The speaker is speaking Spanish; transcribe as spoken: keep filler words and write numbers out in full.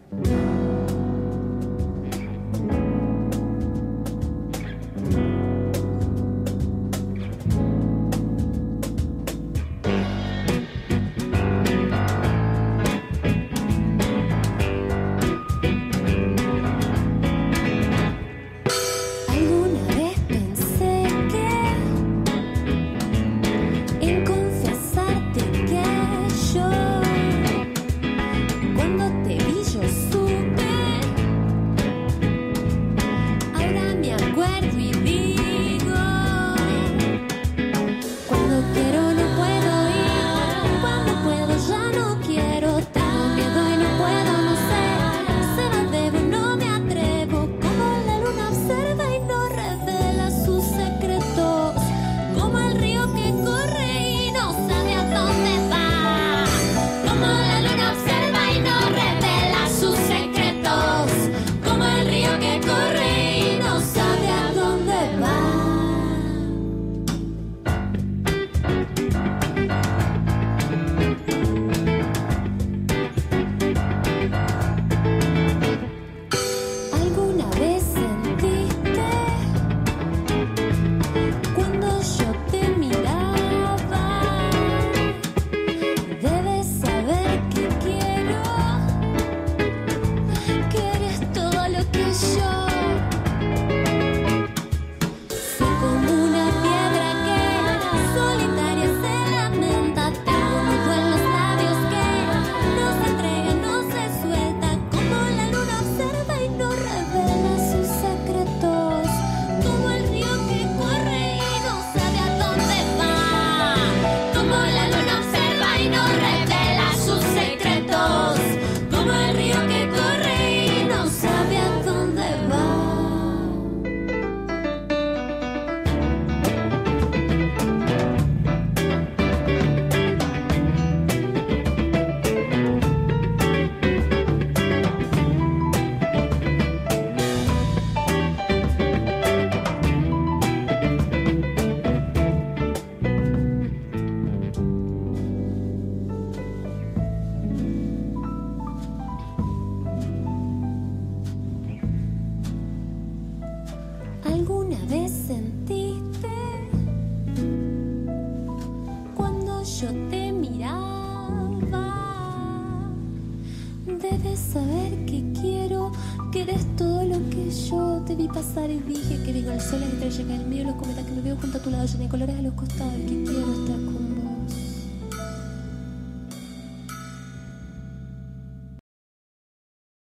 ¿Alguna vez sentiste cuando yo te miraba? Debes saber que quiero, que eres todo lo que yo te vi pasar y dije que vengo el sol, las estrellas, que el mío, los cometas que me veo junto a tu lado, lleno de colores a los costados, que quiero estar con